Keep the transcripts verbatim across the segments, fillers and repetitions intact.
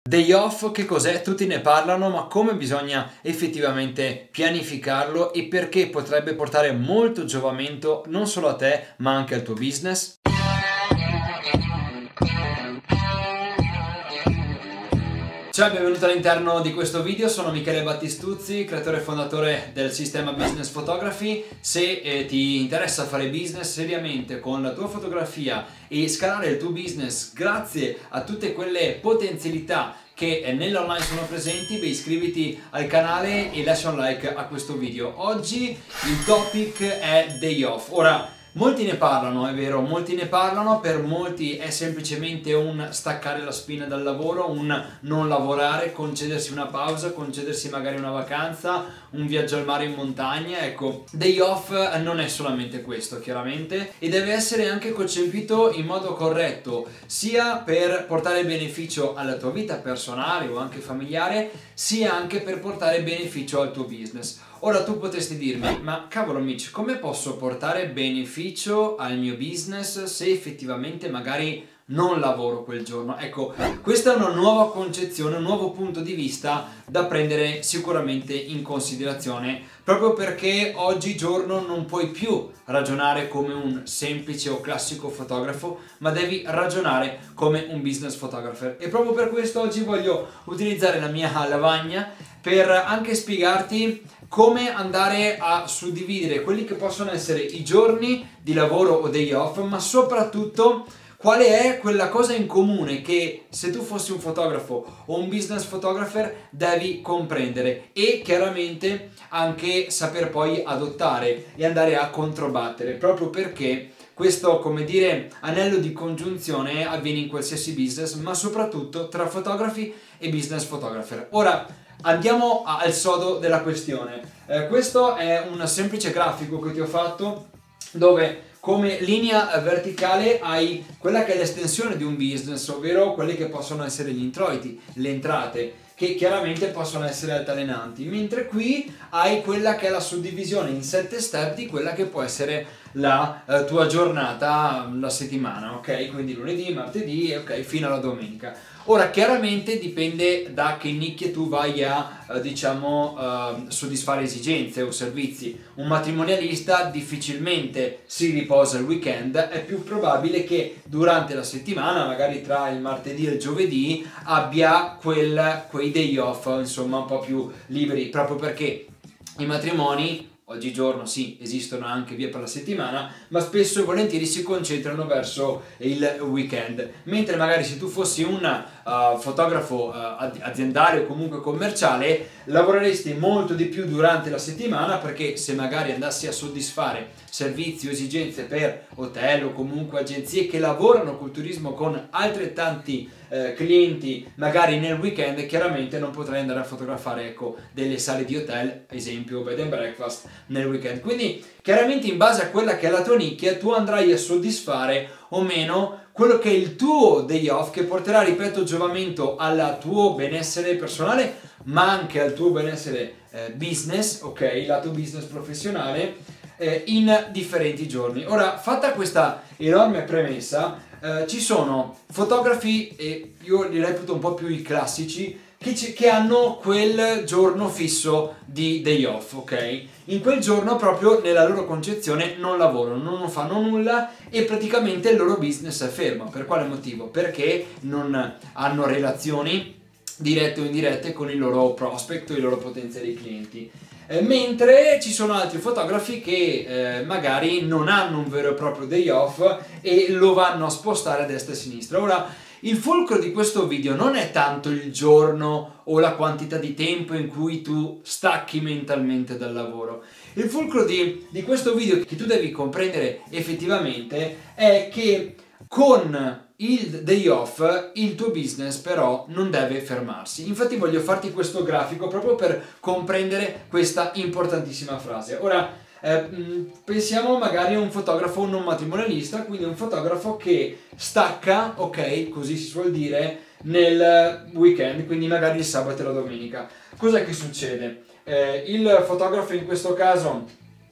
Day off che cos'è? Tutti ne parlano, ma come bisogna effettivamente pianificarlo e perché potrebbe portare molto giovamento non solo a te ma anche al tuo business? Ciao e benvenuto all'interno di questo video, sono Michele Battistuzzi, creatore e fondatore del sistema Business Photography. Se eh, ti interessa fare business seriamente con la tua fotografia e scalare il tuo business grazie a tutte quelle potenzialità che eh, nell'online sono presenti, beh, iscriviti al canale e lascia un like a questo video. Oggi il topic è day off. Ora, molti ne parlano, è vero, molti ne parlano, per molti è semplicemente un staccare la spina dal lavoro, un non lavorare, concedersi una pausa, concedersi magari una vacanza, un viaggio al mare in montagna. Ecco, day off non è solamente questo, chiaramente, e deve essere anche concepito in modo corretto, sia per portare beneficio alla tua vita personale o anche familiare, sia anche per portare beneficio al tuo business. Ora tu potresti dirmi, ma cavolo Mitch, come posso portare beneficio al mio business se effettivamente magari non lavoro quel giorno? Ecco, questa è una nuova concezione, un nuovo punto di vista da prendere sicuramente in considerazione, proprio perché oggigiorno non puoi più ragionare come un semplice o classico fotografo, ma devi ragionare come un business photographer. E proprio per questo oggi voglio utilizzare la mia lavagna per anche spiegarti come andare a suddividere quelli che possono essere i giorni di lavoro o day off, ma soprattutto qual è quella cosa in comune che se tu fossi un fotografo o un business photographer devi comprendere e chiaramente anche saper poi adottare e andare a controbattere, proprio perché questo, come dire, anello di congiunzione avviene in qualsiasi business, ma soprattutto tra fotografi e business photographer. Ora andiamo al sodo della questione. Eh, questo è un semplice grafico che ti ho fatto dove come linea verticale hai quella che è l'estensione di un business, ovvero quelli che possono essere gli introiti, le entrate, che chiaramente possono essere altalenanti, mentre qui hai quella che è la suddivisione in sette step di quella che può essere la eh, tua giornata, la settimana, ok? Quindi lunedì, martedì, ok, fino alla domenica. Ora chiaramente dipende da che nicchie tu vai a eh, diciamo eh, soddisfare esigenze o servizi. Un matrimonialista difficilmente si riposa il weekend, è più probabile che durante la settimana, magari tra il martedì e il giovedì, abbia quel, quei day off insomma un po' più liberi, proprio perché i matrimoni oggigiorno sì, esistono anche via per la settimana, ma spesso e volentieri si concentrano verso il weekend, mentre magari se tu fossi un uh, fotografo uh, aziendale o comunque commerciale lavoreresti molto di più durante la settimana, perché se magari andassi a soddisfare servizi o esigenze per hotel o comunque agenzie che lavorano col turismo con altrettanti eh, clienti magari nel weekend, chiaramente non potrai andare a fotografare, ecco, delle sale di hotel, esempio bed and breakfast, nel weekend. Quindi chiaramente in base a quella che è la tua nicchia tu andrai a soddisfare o meno quello che è il tuo day off, che porterà, ripeto, giovamento al tuo benessere personale ma anche al tuo benessere eh, business, ok, lato business professionale, eh, in differenti giorni. Ora, fatta questa enorme premessa, eh, ci sono fotografi, e io li reputo un po' più i classici, che, che hanno quel giorno fisso di day off, ok? In quel giorno proprio nella loro concezione non lavorano, non fanno nulla e praticamente il loro business è fermo. Per quale motivo? Perché non hanno relazioni dirette o indirette con i loro prospect o i loro potenziali clienti. Eh, mentre ci sono altri fotografi che eh, magari non hanno un vero e proprio day off e lo vanno a spostare a destra e a sinistra. Ora, il fulcro di questo video non è tanto il giorno o la quantità di tempo in cui tu stacchi mentalmente dal lavoro. Il fulcro di, di questo video che tu devi comprendere effettivamente è che con il day off il tuo business però non deve fermarsi. Infatti voglio farti questo grafico proprio per comprendere questa importantissima frase. Ora eh, pensiamo magari a un fotografo non matrimonialista, quindi un fotografo che stacca, ok, così si suol dire, nel weekend, quindi magari il sabato e la domenica. Cos'è che succede? Eh, il fotografo in questo caso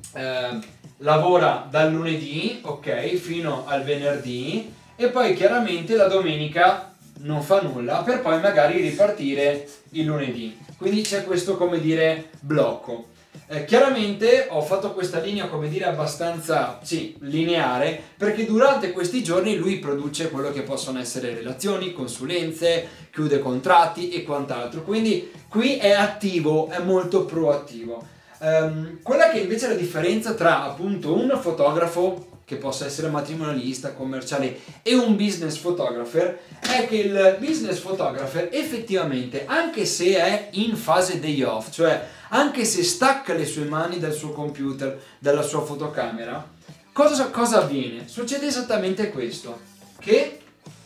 eh, lavora dal lunedì, ok, fino al venerdì, e poi chiaramente la domenica non fa nulla per poi magari ripartire il lunedì. Quindi c'è questo, come dire, blocco. Eh, chiaramente ho fatto questa linea, come dire, abbastanza, sì, lineare, perché durante questi giorni lui produce quello che possono essere relazioni, consulenze, chiude contratti e quant'altro. Quindi qui è attivo, è molto proattivo. Um, quella che invece è la differenza tra appunto un fotografo che possa essere matrimonialista, commerciale, e un business photographer è che il business photographer effettivamente, anche se è in fase day off, cioè anche se stacca le sue mani dal suo computer, dalla sua fotocamera, cosa, cosa avviene? Succede esattamente questo, che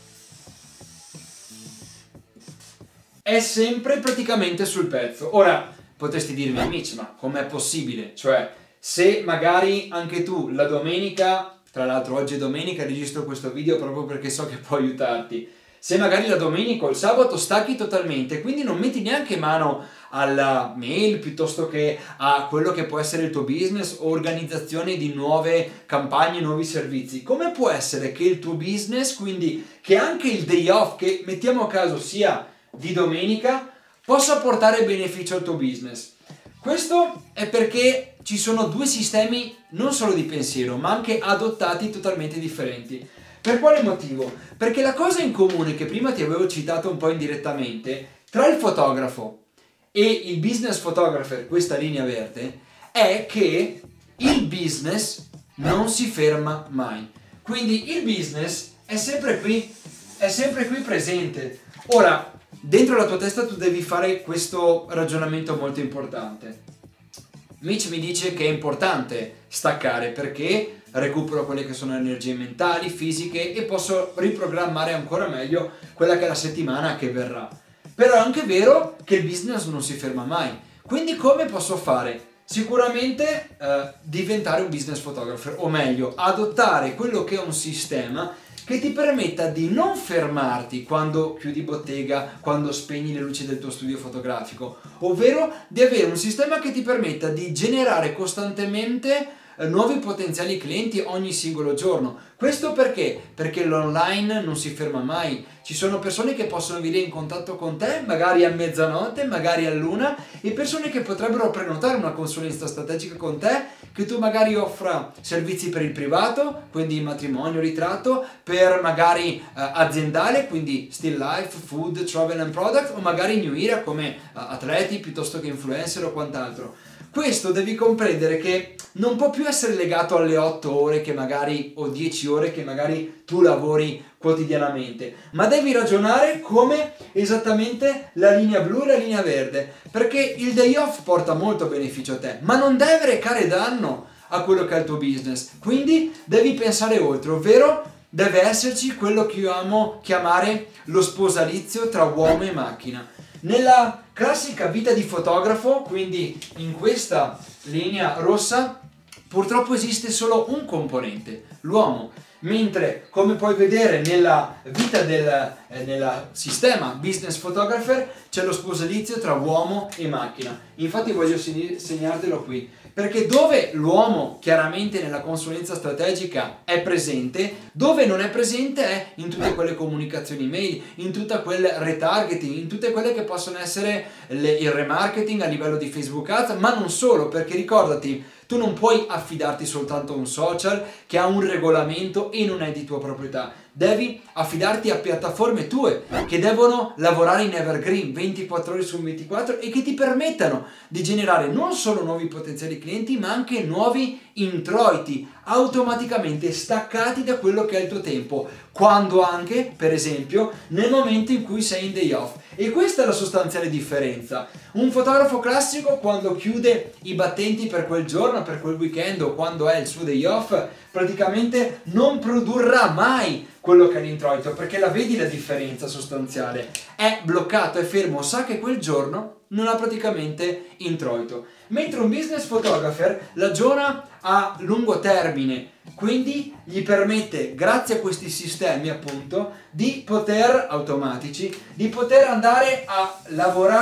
è sempre praticamente sul pezzo. Ora, potresti dirmi, amici, ma com'è possibile? Cioè, se magari anche tu la domenica, tra l'altro oggi è domenica, registro questo video proprio perché so che può aiutarti, se magari la domenica o il sabato stacchi totalmente, quindi non metti neanche mano alla mail piuttosto che a quello che può essere il tuo business o organizzazione di nuove campagne, nuovi servizi, come può essere che il tuo business, quindi che anche il day off, che mettiamo a caso sia di domenica, possa portare beneficio al tuo business? Questo è perché ci sono due sistemi non solo di pensiero, ma anche adottati totalmente differenti. Per quale motivo? Perché la cosa in comune che prima ti avevo citato un po' indirettamente tra il fotografo e il business photographer, questa linea verde, è che il business non si ferma mai. Quindi il business è sempre qui, è sempre qui presente. Ora, dentro la tua testa tu devi fare questo ragionamento molto importante. Mitch mi dice che è importante staccare perché recupero quelle che sono le energie mentali, fisiche e posso riprogrammare ancora meglio quella che è la settimana che verrà. Però è anche vero che il business non si ferma mai. Quindi come posso fare? Sicuramente eh, diventare un business photographer, o meglio, adottare quello che è un sistema che ti permetta di non fermarti quando chiudi bottega, quando spegni le luci del tuo studio fotografico, ovvero di avere un sistema che ti permetta di generare costantemente eh, nuovi potenziali clienti ogni singolo giorno. Questo perché? Perché l'online non si ferma mai. Ci sono persone che possono venire in contatto con te, magari a mezzanotte, magari a luna, e persone che potrebbero prenotare una consulenza strategica con te, che tu magari offra servizi per il privato, quindi matrimonio, ritratto, per magari eh, aziendale, quindi still life, food, travel and product, o magari new era come eh, atleti piuttosto che influencer o quant'altro. Questo devi comprendere che non può più essere legato alle otto ore che magari o dieci ore che magari tu lavori quotidianamente, ma devi ragionare come esattamente la linea blu e la linea verde, perché il day off porta molto beneficio a te, ma non deve recare danno a quello che è il tuo business. Quindi devi pensare oltre, ovvero deve esserci quello che io amo chiamare lo sposalizio tra uomo e macchina. Nella classica vita di fotografo, quindi in questa linea rossa, purtroppo esiste solo un componente, l'uomo, mentre come puoi vedere nella vita del eh, nella sistema business photographer c'è lo sposalizio tra uomo e macchina. Infatti voglio segnartelo qui, perché dove l'uomo chiaramente nella consulenza strategica è presente, dove non è presente è in tutte quelle comunicazioni mail, in tutta quel retargeting, in tutte quelle che possono essere le, il remarketing a livello di Facebook Ads, ma non solo, perché ricordati, tu non puoi affidarti soltanto a un social che ha un regolamento e non è di tua proprietà. Devi affidarti a piattaforme tue che devono lavorare in evergreen ventiquattro ore su ventiquattro e che ti permettano di generare non solo nuovi potenziali clienti ma anche nuovi introiti automaticamente staccati da quello che è il tuo tempo, quando anche, per esempio, nel momento in cui sei in day off. E questa è la sostanziale differenza. Un fotografo classico, quando chiude i battenti per quel giorno, per quel weekend o quando è il suo day off, praticamente non produrrà mai quello che è l'introito, perché la vedi la differenza sostanziale, è bloccato, è fermo, sa che quel giorno non ha praticamente introito. Mentre un business photographer ragiona a lungo termine, quindi gli permette, grazie a questi sistemi appunto, di poter automatici, di poter andare a lavorare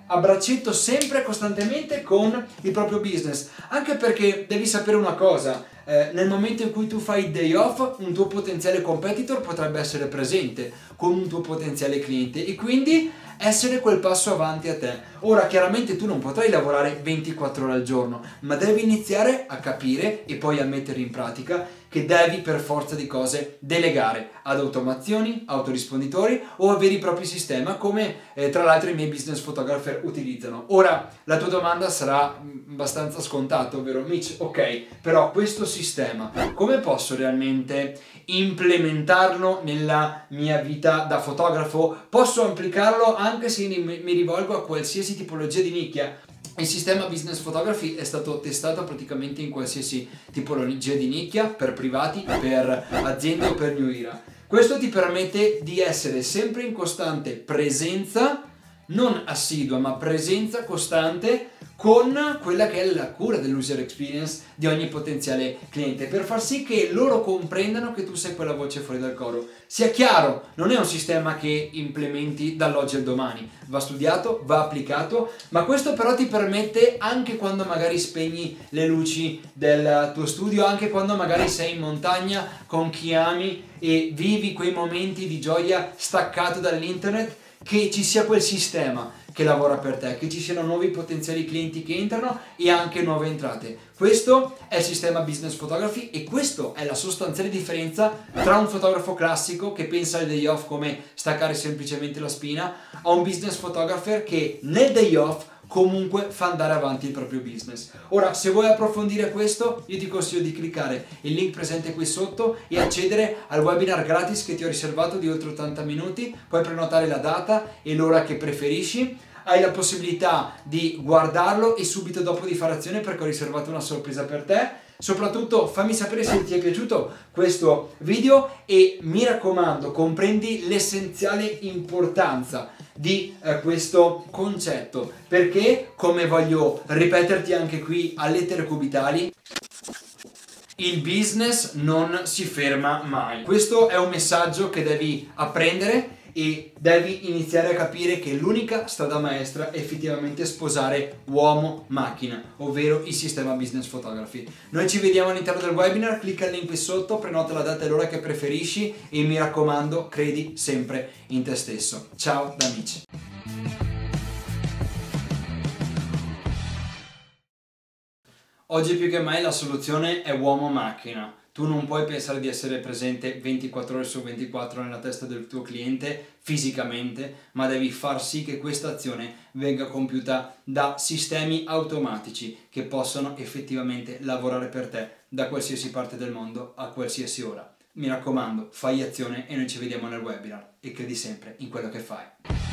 a braccetto sempre costantemente con il proprio business, anche perché devi sapere una cosa, eh, nel momento in cui tu fai il day off un tuo potenziale competitor potrebbe essere presente con un tuo potenziale cliente e quindi essere quel passo avanti a te. Ora chiaramente tu non potrai lavorare ventiquattro ore al giorno, ma devi iniziare a capire e poi a mettere in pratica che devi per forza di cose delegare ad automazioni, autorisponditori o a veri e propri sistemi come eh, tra l'altro i miei business photographer utilizzano. Ora la tua domanda sarà abbastanza scontata, ovvero Mitch, ok, però questo sistema come posso realmente implementarlo nella mia vita da fotografo? Posso applicarlo anche se mi rivolgo a qualsiasi tipologia di nicchia? Il sistema Business Photography è stato testato praticamente in qualsiasi tipologia di nicchia, per privati, per aziende o per New Era. Questo ti permette di essere sempre in costante presenza, non assidua, ma presenza costante con quella che è la cura dell'user experience di ogni potenziale cliente, per far sì che loro comprendano che tu sei quella voce fuori dal coro. Sia chiaro, non è un sistema che implementi dall'oggi al domani, va studiato, va applicato, ma questo però ti permette anche quando magari spegni le luci del tuo studio, anche quando magari sei in montagna con chi ami e vivi quei momenti di gioia staccato dall'internet, che ci sia quel sistema che lavora per te, che ci siano nuovi potenziali clienti che entrano e anche nuove entrate. Questo è il sistema Business Photography e questo è la sostanziale differenza tra un fotografo classico che pensa al day off come staccare semplicemente la spina a un business photographer che nel day off comunque fa andare avanti il proprio business. Ora, se vuoi approfondire questo, io ti consiglio di cliccare il link presente qui sotto e accedere al webinar gratis che ti ho riservato di oltre ottanta minuti. Puoi prenotare la data e l'ora che preferisci. Hai la possibilità di guardarlo e subito dopo di fare azione perché ho riservato una sorpresa per te. Soprattutto fammi sapere se ti è piaciuto questo video e mi raccomando, comprendi l'essenziale importanza di eh, questo concetto, perché come voglio ripeterti anche qui a lettere cubitali, il business non si ferma mai. Questo è un messaggio che devi apprendere e devi iniziare a capire che l'unica strada maestra è effettivamente sposare uomo-macchina, ovvero il sistema Business Photography. Noi ci vediamo all'interno del webinar, clicca il link qui sotto, prenota la data e l'ora che preferisci e mi raccomando, credi sempre in te stesso. Ciao da Mitch. Oggi più che mai la soluzione è uomo-macchina. Tu non puoi pensare di essere presente ventiquattro ore su ventiquattro nella testa del tuo cliente fisicamente, ma devi far sì che questa azione venga compiuta da sistemi automatici che possono effettivamente lavorare per te da qualsiasi parte del mondo a qualsiasi ora. Mi raccomando, fai azione e noi ci vediamo nel webinar e credi sempre in quello che fai.